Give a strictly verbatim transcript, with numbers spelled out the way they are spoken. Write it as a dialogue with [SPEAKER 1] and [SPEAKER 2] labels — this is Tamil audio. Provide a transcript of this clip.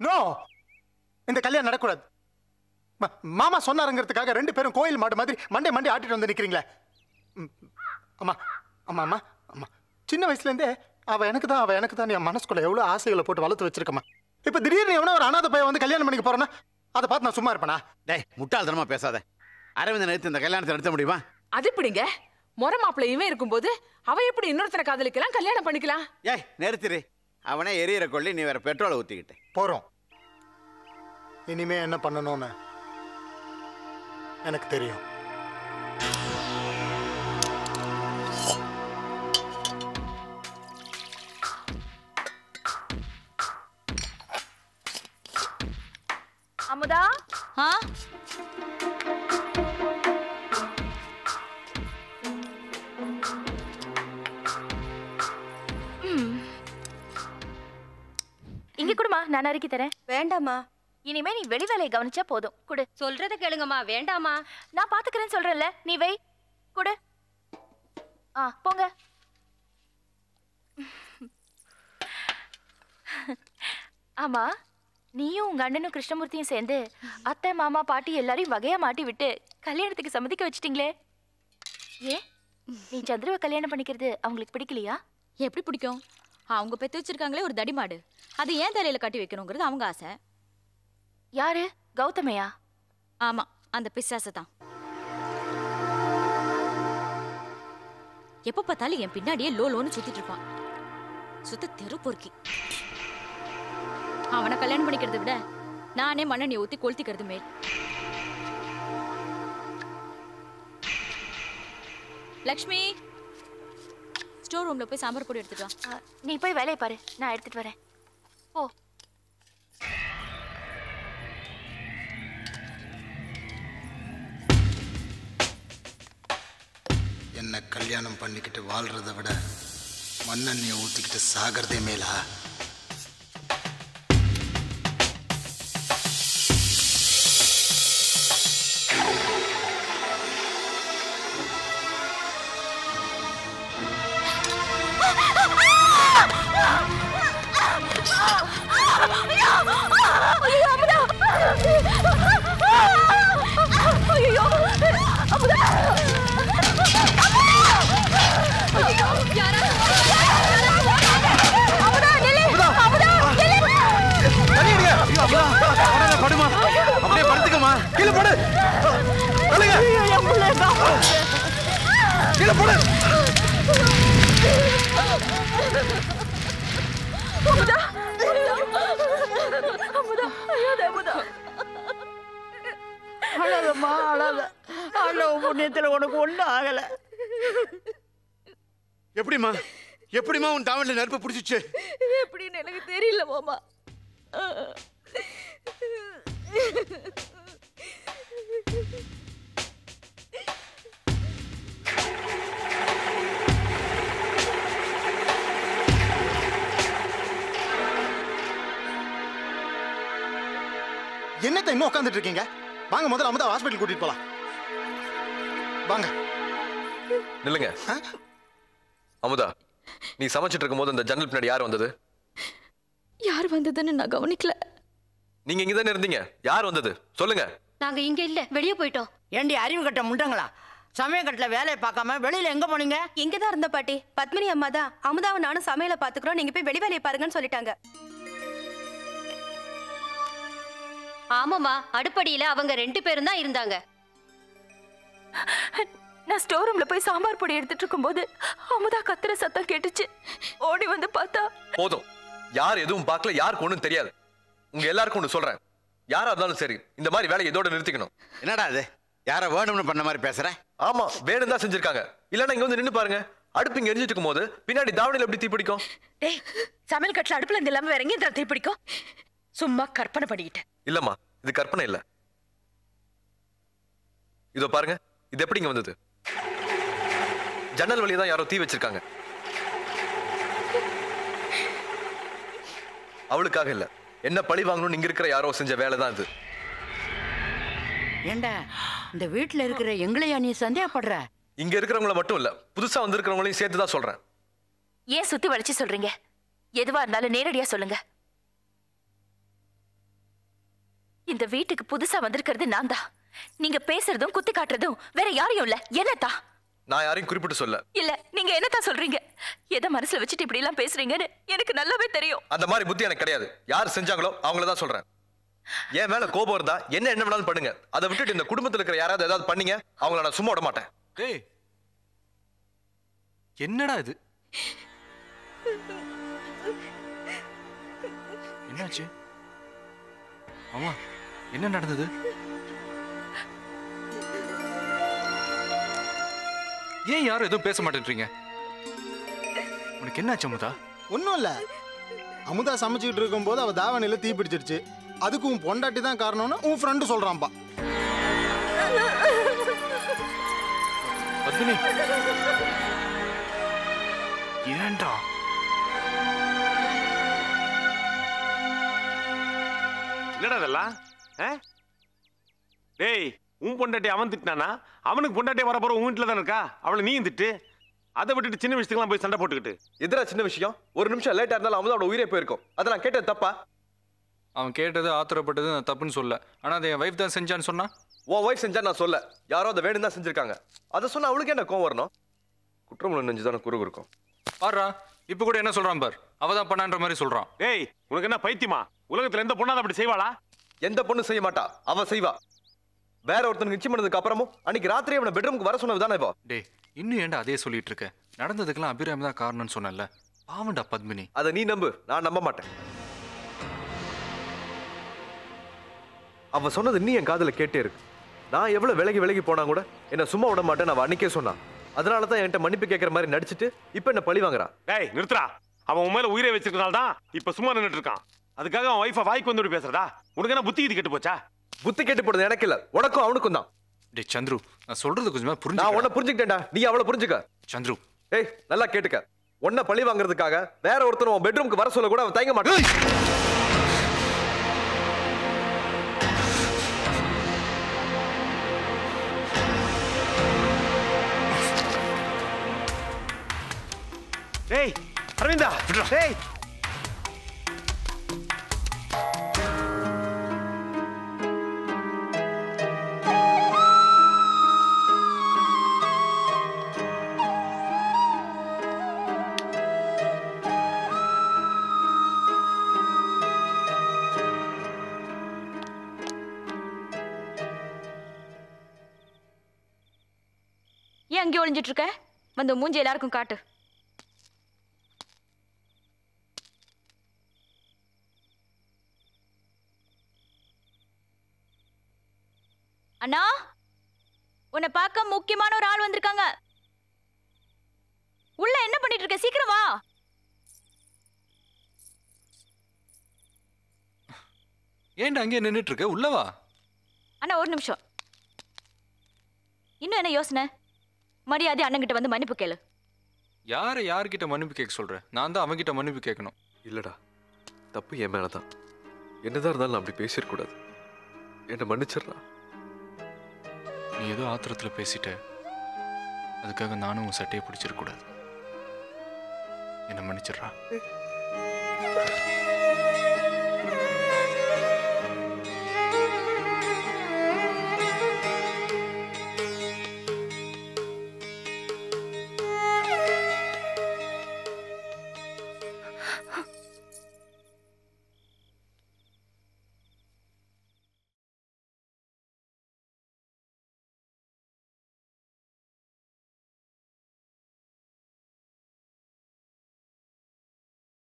[SPEAKER 1] நோ, இந்த கல்யாணம் நடக்கூடாது. மாமா சொன்னாருங்கிறதுக்காக ரெண்டு பேரும் கோயில் மாடு மாதிரி மண்டே மண்டே ஆட்டிட்டு வந்து நிக்கிறீங்களே. அம்மா அம்மா அம்மா அம்மா சின்ன வயசுலேருந்தே அவள் எனக்கு தான் அவள் எனக்கு தான் என் மனசுக்குள்ள எவ்வளோ ஆசைகளை போட்டு வளர்த்து வச்சிருக்கம்மா. இப்போ திடீர்னு எவனோ ஒரு அனாதை பையன் வந்து கல்யாணம் பண்ணிக்க போறேன்னா அதை பார்த்து நான் சும்மா இருப்பேனா?
[SPEAKER 2] டேய் முட்டாள்தனமா பேசாத. அரவிந்தன் எடுத்து இந்த கல்யாணத்தை நிறுத்த முடியுமா?
[SPEAKER 3] அது எப்படிங்க? முறை மாப்பிள்ளை இவன் இருக்கும்போது அவ எப்படி இன்னொருத்தரை காதலிக்கலாம், கல்யாணம் பண்ணிக்கலாம்?
[SPEAKER 2] ஏய் நிறுத்திரு. அவனே எரியற கொள்ளி, நீ வேற பெட்ரோலை ஊத்திக்கிட்டு
[SPEAKER 1] போறோம். இனிமே என்ன பண்ணணும்னு எனக்கு தெரியும்.
[SPEAKER 4] அமுதா,
[SPEAKER 5] ஆ
[SPEAKER 4] இங்க குடுமா, நான் அறுக்கி தரேன்.
[SPEAKER 6] வேண்டாமா,
[SPEAKER 4] இனிமே நீ வெளி வேலையை கவனிச்சா போதும். குடு.
[SPEAKER 6] சொல்றத கேளுங்கம்மா. வேண்டாமா,
[SPEAKER 4] நான் பாத்துக்கிறேன்னு சொல்றேன்ல, நீ வை. குடு. ஆ போங்க. ஆமா, நீயும் உங்க அண்ணனும் கிருஷ்ணமூர்த்தியும் சேர்ந்து அத்தை மாமா பாட்டி எல்லாரையும் வகையா மாட்டி விட்டு கல்யாணத்துக்கு சம்மதிக்க வச்சிட்டீங்களே. ஏ, நீ சந்திரவை கல்யாணம் பண்ணிக்கிறது அவங்களுக்கு பிடிக்கலையா?
[SPEAKER 5] எப்படி பிடிக்கும்? அவங்க பெத்து வச்சிருக்காங்களே ஒரு தடிமாடு, அது ஏன் தலையில கட்டி வைக்கணுங்கிறது அவங்க ஆசை.
[SPEAKER 4] யாரு? கௌதமையா?
[SPEAKER 5] ஆமா, அந்த பிசாசை தான். எப்ப பார்த்தாலும் என் பின்னாடியே லோ லோன்னு சுத்திட்டு இருப்பான். சுத்த தெரு பொறுக்கி. அவனை கல்யாணம் பண்ணிக்கிறத விட நானே மண்ணெண்ணெய் ஊத்தி கொளுத்திக்கிறது மேல். லக்ஷ்மி, ஸ்டோர் ரூம்ல போய் சாம்பார் பொடி எடுத்துட்டு வா.
[SPEAKER 4] நீ போய் வேலையை பாரு, நான் எடுத்துட்டு வரேன். ஓ,
[SPEAKER 1] என்ன கல்யாணம் பண்ணிக்கிட்டு வாழ்றத விட மண்ணெண்ணெயை ஊத்திக்கிட்டு சாகிறதே மேலா?
[SPEAKER 2] அப்படியே படுத்துக்கமா. கீழே போடு. கீழே போடு.
[SPEAKER 7] அழாதம்மா அழாத. ஆண்டவ புண்ணியத்துல உனக்கு ஒண்ணும் ஆகல.
[SPEAKER 2] எப்படிமா எப்படிமா உன் தாவணில நெருப்பு பிடிச்சிச்சு?
[SPEAKER 4] எப்படின்னு எனக்கு தெரியல மாமா.
[SPEAKER 1] என்னத்தை இன்னும் உட்காந்துட்டு இருக்கீங்க? வாங்க, முதல்ல அமுதா ஹாஸ்பிட்டல் கூட்டிட்டு போலாம். வாங்க.
[SPEAKER 8] நில்லுங்க. அமுதா, நீ சமைச்சிட்டு இருக்கும் போது அந்த ஜன்னல் பின்னாடி யார் வந்தது?
[SPEAKER 4] யார் வந்ததுன்னு நான் கவனிக்கல.
[SPEAKER 8] நீங்க இங்க தானே இருந்தீங்க. யார் வந்தது சொல்லுங்க.
[SPEAKER 6] நாங்க இங்க இல்ல, வெளியே போயிட்டோம்.
[SPEAKER 7] ஏண்டி அறிவு கட்ட முண்டங்களா? சமயக்கட்டுல வேலையை பார்க்காம வெளியில எங்க போனீங்க?
[SPEAKER 6] இங்கதான் இருந்த பாட்டி. பத்மினி அம்மா தான் அமுதாவை நானும் சமையலை பாத்துக்கிறோம், நீங்க போய் வெளி வேலையை பாருங்கன்னு சொல்லிட்டாங்க. ஆமாமா, அடுப்படியில அவங்க ரெண்டு பேரும் தான் இருந்தாங்க.
[SPEAKER 4] நான் ஸ்டோர் ரூம்ல போய் சாம்பார் பொடி எடுத்துட்டு இருக்கும்போது அமுதா கத்துற சத்தம் கேட்டுச்சு. ஓடி வந்து பார்த்தா.
[SPEAKER 8] போதும், யார் எதுவும் பார்க்கல, யாருக்கு ஒண்ணும் தெரியாது. உங்க எல்லாருக்கும் ஒண்ணு சொல்றேன், யாரா இருந்தாலும் சரி இந்த மாதிரி வேலையை இதோட நிறுத்திக்கணும்.
[SPEAKER 2] என்னடா அது? யார வேணும்னு பண்ண மாதிரி பேசுற?
[SPEAKER 8] ஆமா, வேணும் தான் செஞ்சிருக்காங்க. இல்லன்னா இங்க வந்து நின்னு பாருங்க, அடுப்பு இங்க எரிஞ்சிட்டு இருக்கும் போது பின்னாடி தாவணியில எப்படி தீ பிடிக்கும்?
[SPEAKER 3] டேய், சமையல் கட்டுல அடுப்புல இருந்து இல்லாம வேற எங்க தீ பிடிக்கும்? சும்மா கற்பனை பண்ணிக்கிட்டேன்.
[SPEAKER 8] இல்லம்மா, இது கற்பனை இல்ல. இதோ பாருங்க, இது எப்படி இங்க வந்தது? ஜன்னல் வழியா தான் யாரோ தீ வச்சிருக்காங்க. அவளுக்காக இல்ல, என்ன பழி வாங்கணும்னு இங்க இருக்கிற யாரோ செஞ்ச வேலை தான் இது.
[SPEAKER 7] ஏண்டா இந்த வீட்டுல இருக்கிற எங்களையா நீ சந்தேகப்படுற?
[SPEAKER 8] இங்க இருக்கிறவங்கள மட்டும் இல்ல, புதுசா வந்திருக்கிறவங்களையும் சேர்த்து தான் சொல்றேன்.
[SPEAKER 4] ஏன் சுத்தி வளைச்சு சொல்றீங்க? எதுவா இருந்தாலும் நேரடியா சொல்லுங்க. இந்த வீட்டுக்கு புதுசா வந்திருக்கிறது நான் தான். நீங்க பேசுறதும் குத்தி காட்டுறதும் வேற யாரையும் இல்ல, என்னத்தா?
[SPEAKER 8] நான் யாரையும் குறிப்பிட்டு சொல்ல.
[SPEAKER 4] இல்ல, நீங்க என்னத்தா சொல்றீங்க? எதை மனசுல வச்சுட்டு இப்படி எல்லாம் பேசுறீங்கன்னு எனக்கு நல்லாவே தெரியும்.
[SPEAKER 8] அந்த மாதிரி புத்தி எனக்கு கிடையாது. யார் செஞ்சாங்களோ அவங்கள தான் சொல்றேன். என் மேல கோபம் இருந்தா என்ன என்ன வேணாலும் பண்ணுங்க. அதை விட்டுட்டு இந்த குடும்பத்தில் இருக்கிற யாராவது ஏதாவது பண்ணீங்க அவங்கள நான் சும்மா விட மாட்டேன்.
[SPEAKER 9] ஏய், என்னடா இது? என்னாச்சு? ஆமா, என்ன நடந்தது? ஏன் யாரும் எதுவும் பேச மாட்டேன்றீங்க? உனக்கு என்னாச்சு அமுதா?
[SPEAKER 1] ஒன்றும் இல்லை. அமுதா சமைச்சிக்கிட்டு இருக்கும்போது அவள் தாவணியில் தீ பிடிச்சிருச்சு. அதுக்கு உன் பொண்டாட்டி தான் காரணம்னு உன் ஃப்ரெண்டு சொல்கிறான்ப்பா.
[SPEAKER 9] பத்மினி, ஏன்டா?
[SPEAKER 10] என்னடா இதெல்லாம்? டேய், உன் பொண்டாட்டி அவன் திட்டினானா? அவனுக்கு பொண்டாட்டி வர போற உன் வீட்டில் தான் இருக்கா? அவளை நீயும் திட்டு. அதை விட்டுட்டு சின்ன விஷயத்துக்குலாம் போய் சண்டை போட்டுக்கிட்டு.
[SPEAKER 8] எதிரா சின்ன விஷயம்? ஒரு நிமிஷம் லேட்டா இருந்தாலும் அமுதாவோட உயிரே போயிருக்கும். அதெல்லாம் கேட்டது தப்பா?
[SPEAKER 9] அவன் கேட்டது ஆத்திரப்பட்டது நான் தப்புன்னு சொல்ல. ஆனா அதை என் வைஃப் தான் செஞ்சான்னு சொன்னா?
[SPEAKER 8] உன் வைஃப் செஞ்சா நான் சொல்ல. யாரோ அதை வேணும் தான் செஞ்சிருக்காங்க. அதை சொன்னா அவளுக்கு என்ன கோவம் வரணும்? குற்றம் நெஞ்சுதான குறுகு இருக்கும்.
[SPEAKER 9] பாரு, இப்ப கூட என்ன சொல்றான் பார். அவதான் பண்ணான்ற மாதிரி சொல்றான்.
[SPEAKER 10] டேய், உனக்கு என்ன பைத்தியமா? உலகத்துல எந்த பொண்ணாவது அப்படி செய்வாளா?
[SPEAKER 8] எந்த பொண்ணு செய்ய மாட்டா, அவ செய்வா. வேற ஒருத்தனுக்கு நிச்சயம் பண்ணதுக்கு அப்புறமும் அன்னைக்கு ராத்திரி அவனை பெட்ரூமுக்கு வர சொன்னதுதானே இப்போ?
[SPEAKER 9] டேய், இன்னும் ஏன்டா அதே சொல்லிட்டு இருக்க? நடந்ததுக்கெல்லாம் அபிராமி தான் காரணம்னு சொன்னல. பாவண்டா பத்மினி.
[SPEAKER 8] அதை நீ நம்பு, நான் நம்ப மாட்டேன். அவ சொன்னது நீ என் காதுல கேட்டே இருக்கு. நான் எவ்வளவு விலகி விலகி போனா கூட என்ன சும்மா விட மாட்டேன் அவ அன்னைக்கே சொன்னான். அதனால தான் என்கிட்ட மன்னிப்பு கேட்கற மாதிரி நடிச்சிட்டு இப்ப என்ன பழி வாங்குறா.
[SPEAKER 10] டேய் நிறுத்துறா. அவன் உன் மேல உயிரை வச்சிருக்கனால தான் இப்ப சும்மா நின்னுட்டு இருக்கான். அதுக்காக அவன் வைஃபை வாய்க்கு வந்து பேசுறதா? உனக்கு என்ன புத்தி இது கெட்டு போச்சா?
[SPEAKER 8] புத்தி கெட்டு போடுறது எனக்கு இல்ல, உனக்கும் அவனுக்கும் தான்.
[SPEAKER 9] டேய் சந்துரு, நான் சொல்றது கொஞ்சமா புரிஞ்சு.
[SPEAKER 8] நான் உன்னை புரிஞ்சுக்கிட்டேன்டா, நீ அவளை புரிஞ்சுக்க.
[SPEAKER 9] சந்துரு,
[SPEAKER 8] டேய் நல்லா கேட்டுக்க. உன்னை பழி வாங்குறதுக்காக வேற ஒருத்தர் உன் பெட்ரூமுக்கு வர சொல்ல கூட அவன் தயங்க மாட்டான்.
[SPEAKER 10] டேய் அரவிந்தா, டேய்
[SPEAKER 5] ஏன் அங்கே ஒளிஞ்சிட்டு இருக்க? வந்து மூஞ்சி எல்லாருக்கும் காட்டு. அண்ணா, உன்னை பார்க்க முக்கியமான ஒரு ஆள் வந்திருக்காங்க. உள்ள என்ன பண்ணிட்டு இருக்க? சீக்கிரம் வா.
[SPEAKER 9] ஏன்டா அங்கே நின்னுட்டு இருக்க? உள்ள வா.
[SPEAKER 5] அண்ணா ஒரு நிமிஷம். இன்னும் என்ன யோசனை? மரியாதை அண்ணன்கிட்ட வந்து மன்னிப்பு கேளு.
[SPEAKER 9] யாரை யார்கிட்ட மன்னிப்பு கேட்க சொல்ற? நான் தான் அவன்கிட்ட மன்னிப்பு கேட்கணும்.
[SPEAKER 8] இல்லடா, தப்பு என் மேலதான். என்னதான் இருந்தாலும் நான் அப்படி பேசிடக்கூடாது. என்ன மன்னிச்சிடறா.
[SPEAKER 9] நீ ஏதோ ஆத்திரத்துல பேசிட்ட, அதுக்காக நானும் உன் சட்டையை பிடிச்சிடக்கூடாது. என்ன மன்னிச்சிடறா.